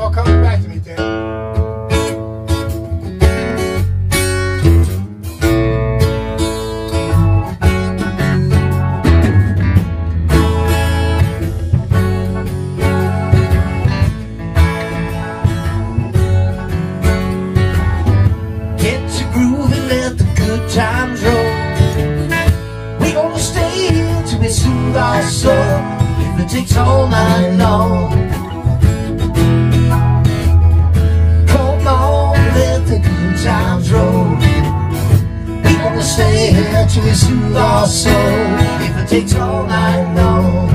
all coming back to me, Dan. Get your groove and let the good times roll. We gonna stay here till we soothe our soul, if it takes all night long. Come on, let the good times roll. We gonna stay here till we soothe our soul, if it takes all night long.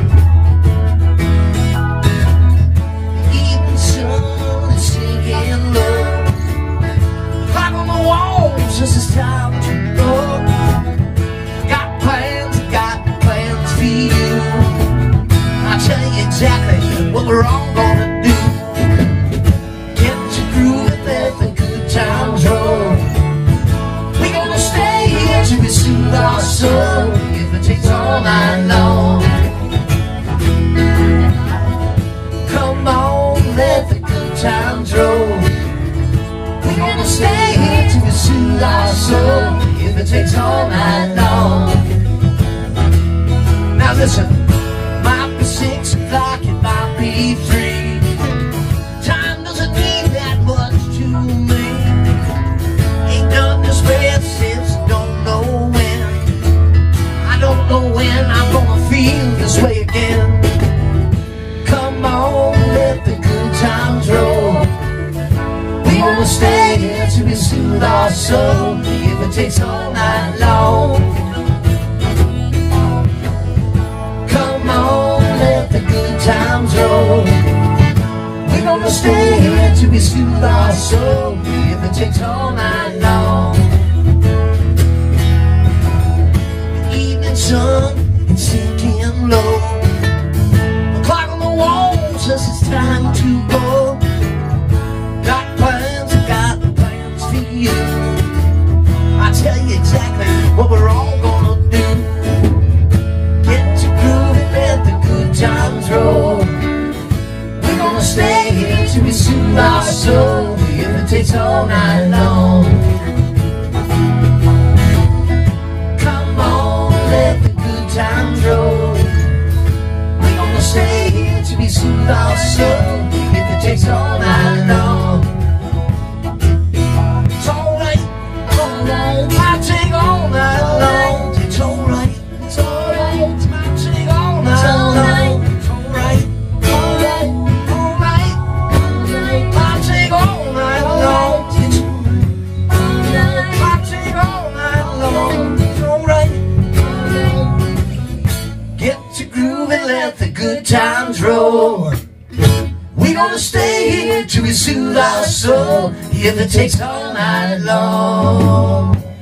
The evening sun is sinking low. Clock on the wall says it's time to go. Got plans for you. I'll tell you exactly what we're all gonna do. Get your groove and let the good times roll. We gonna stay here till we soothe our soul, if it takes all night long. Come on, let the good times roll. We gonna stay here till we soothe our soul, if it takes all night long. Now listen, might be 6 o'clock, it might be 3. Time doesn't mean that much to me. Ain't done this way since I don't know when. I don't know when I'm gonna feel this way again. Come on, let the good times roll. We gonna stay here till we soothe our soul, if it takes all night long. Come on, let the good times roll. We gonna stay here till we soothe our soul, if it takes all night long. The evening sun is sinking low. The clock on the wall says it's time to go. Got plans for you. I'll tell you exactly what we're all gonna do. Get your groove and let the good times roll. We're gonna stay here till we soothe our soul, if it takes all night long. Come on, let the good times roll. We're gonna stay here till we soothe our soul, if it takes all night long. It's alright, might take all night long. It's alright, it might take all night long. It's alright, might take all night long. It's alright, might take all night long. It's alright. Get your groove and let the good times roll. We gonna stay here till we soothe our soul, if it takes all night long.